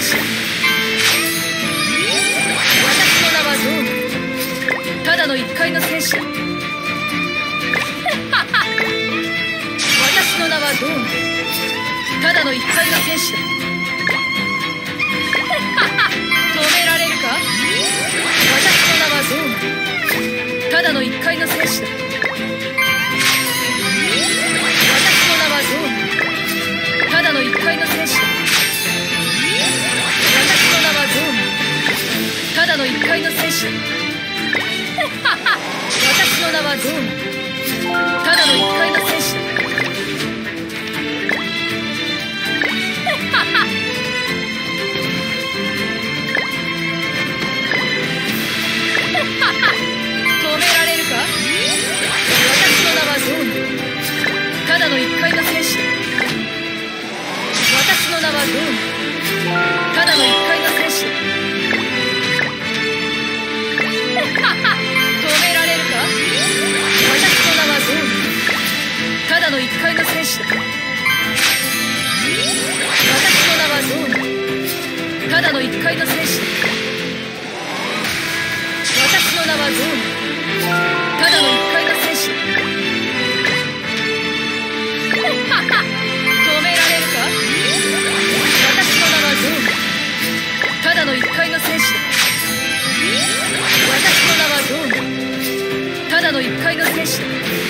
使だ。私の名はゾーン。ただの一介の戦士だ。私の名はゾーン。ただの一介の戦士だ。止められるか。私の名はゾーン。ただの一介の戦士だ。私の名はゾーン。ただの一介の戦士だ。私の名はゾーン。ただの一介の戦士だ。私の名はゾーン。ただの一介の戦士だ。止められるか。私の名はゾーン。ただの一介の戦士だ。私の名はゾーン。ただの一介の戦士だ。止められるか。私の名はゾーン。ただの一介の戦士だ。私の名はゾーン。ただの一介の戦士だ。私の名はゾーン。ただの一介の戦士だ。止められるか。私の名はゾーン。ただの一介の戦士だ。私の名はゾーン。ただの一介の戦士だ。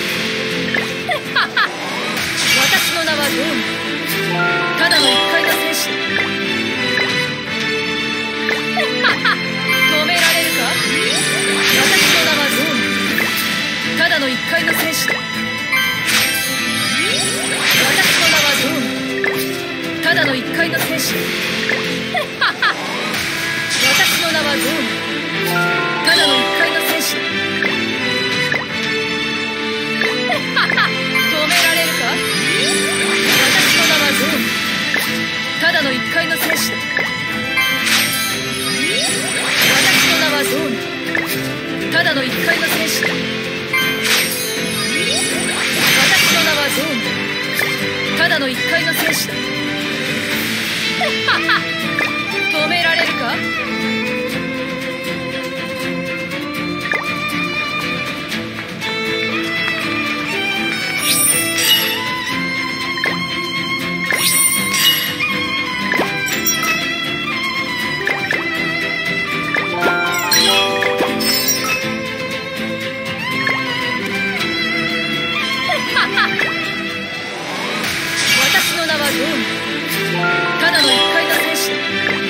私の名はゾーン。ただの一介の戦士だ。止められるか。私の名はゾーン。ただの一介の戦士だ。私の名はゾーン。ただの一介の戦士だ。私の名はゾーン。ただの一介の戦士だ。止められるか。私の名はゾーン。ただの一介の戦士だ。私の名はゾーン。ただの一介の戦士だ。私の名はゾーン。ただの一介の戦士だ。止められるか。私の名はゾーン。ただの一介の戦士だ。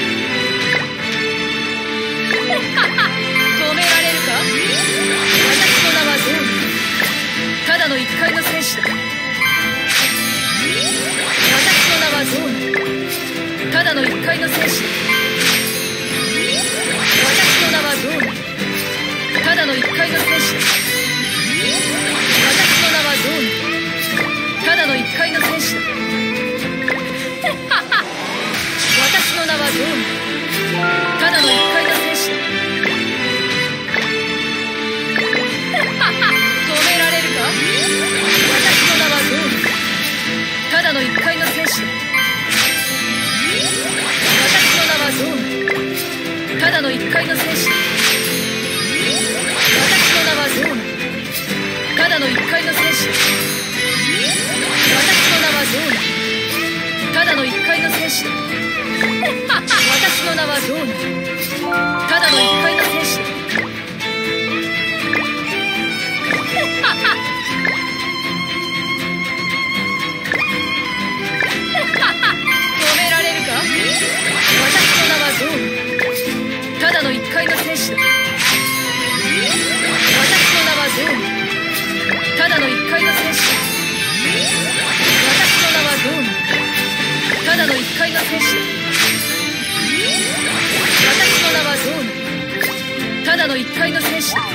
止められるか。私の名はゾーン。ただの一介の戦士だ。私の名はゾーン。ただの一介の戦士だ。私の名はゾーン。ただの一介の戦士だ。私の名はゾーン。ただの一介の戦士だ。私の名はゾーン。ただの一介の戦士だ。止められるか。私の名はゾーン。ただの一介の戦士だ。私の名はゾーン。ただの一介の戦士だ。私の名はゾーン。ただの一介の戦士だ。私の名はゾーン。ただの一介の戦士だ。私の名はゾーン。ただの一介の戦士だ。止められるか。私の名はゾーン。ただの一介の戦士だ。私の名はゾーン。ただの一介の戦士だ。私の名はゾーン。ただの一介の戦士だ。私の名はゾーン。ただの一介の戦士だ。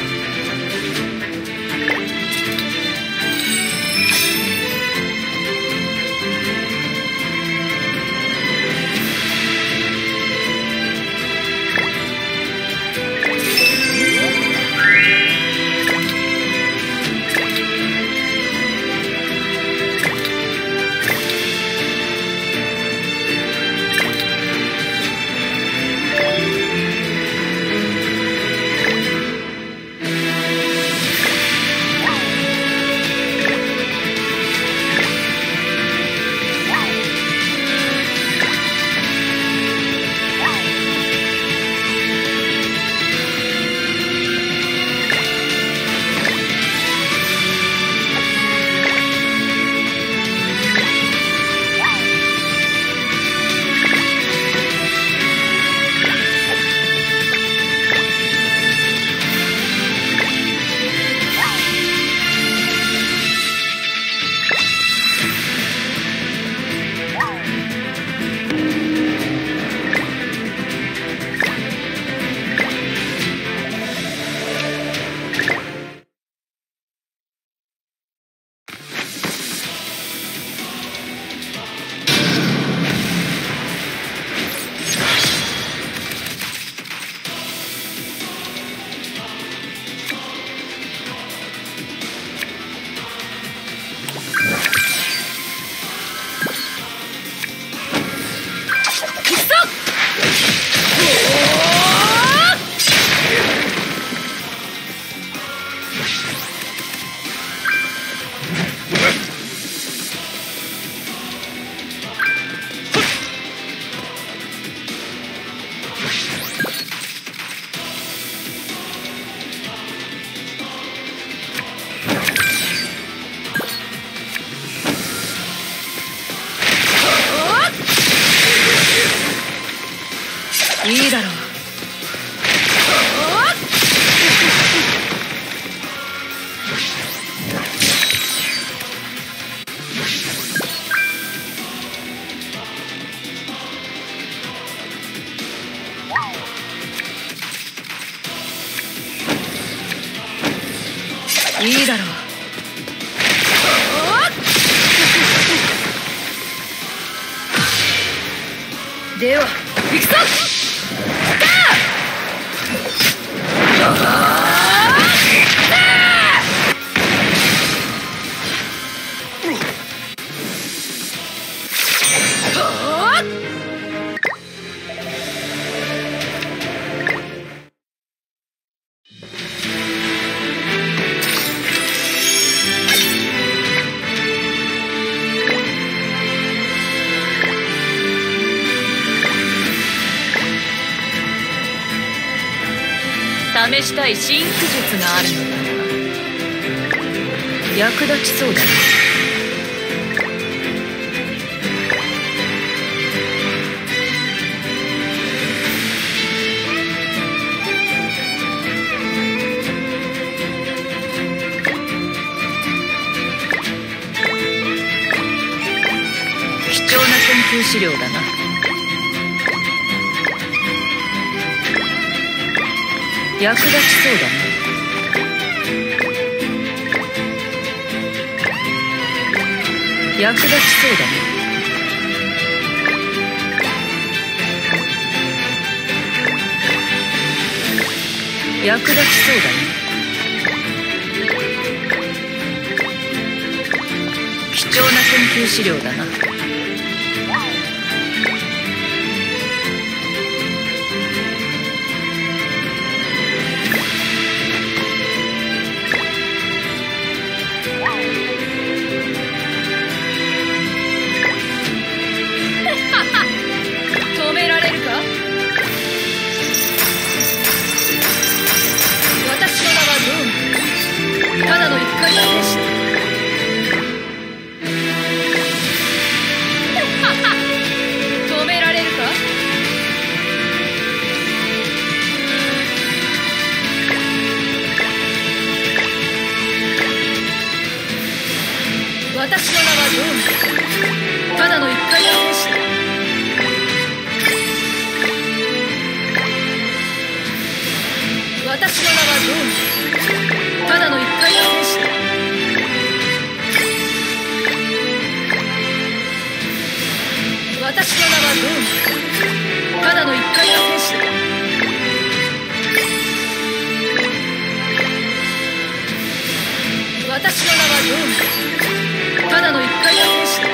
いいだろう。いいだろう。では行くぞ。試したい新駆術があるのだが役立ちそうだな。貴重な研究資料だな。役立ちそうだね。役立ちそうだね。役立ちそうだね。貴重な研究資料だな。ただの一回の戦士だ。止められるか。私の名はドーム。ただの一回の戦士だ。私の名はドーム。ただの一回の戦士だ。私の名はドーム。ただの一回の戦士だ。私の名はドーム。ただの一回の戦士だ。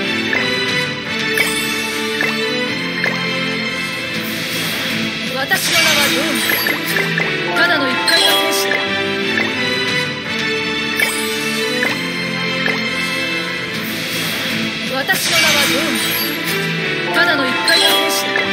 私の名はドーム。ただの一回の戦士だ。私の名はドーム。ただの一回の戦士だ。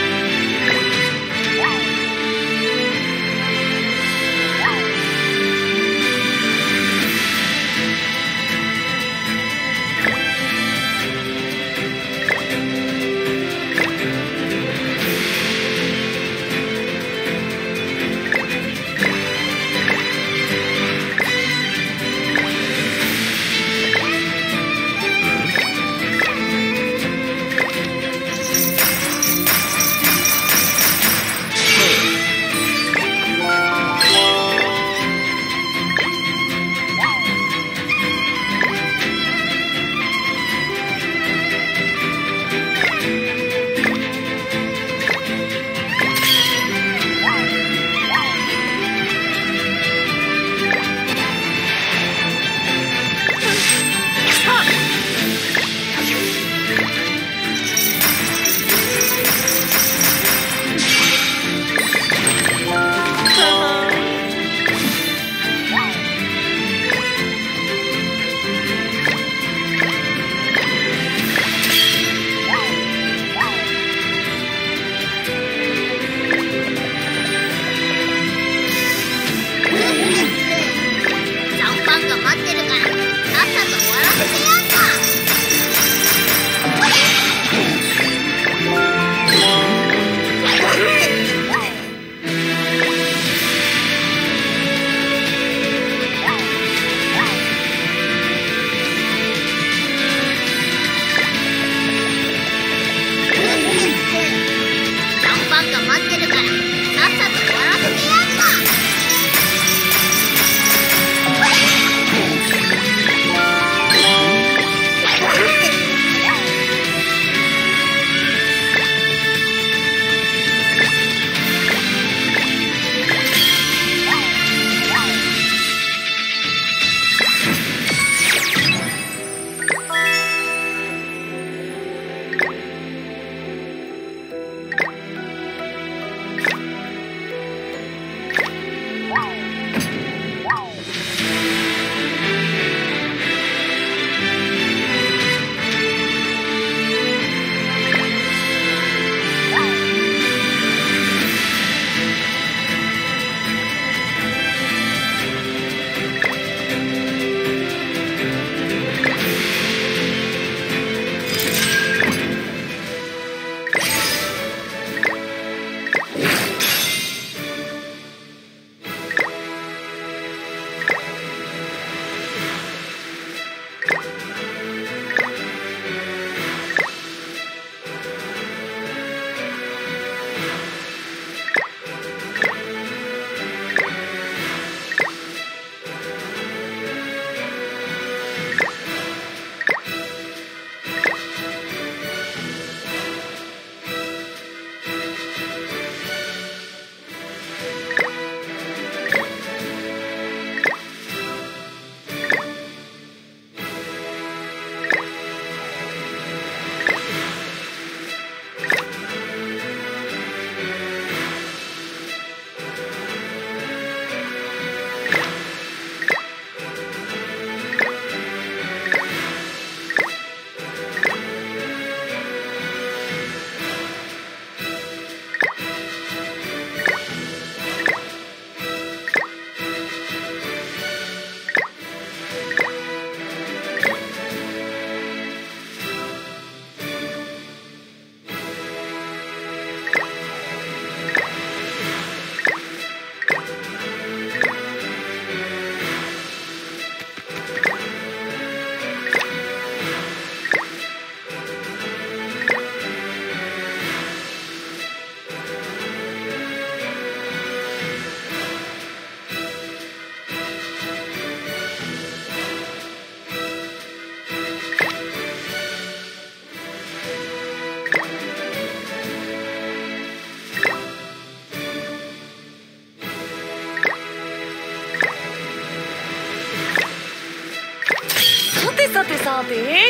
だべ。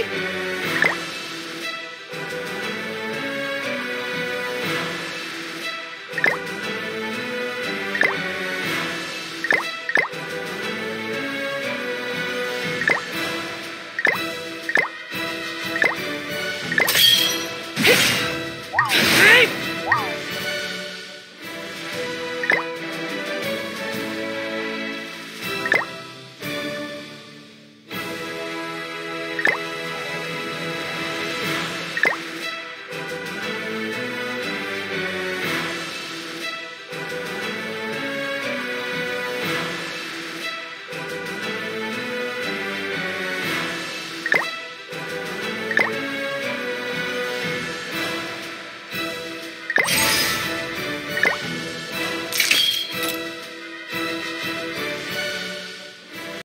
えい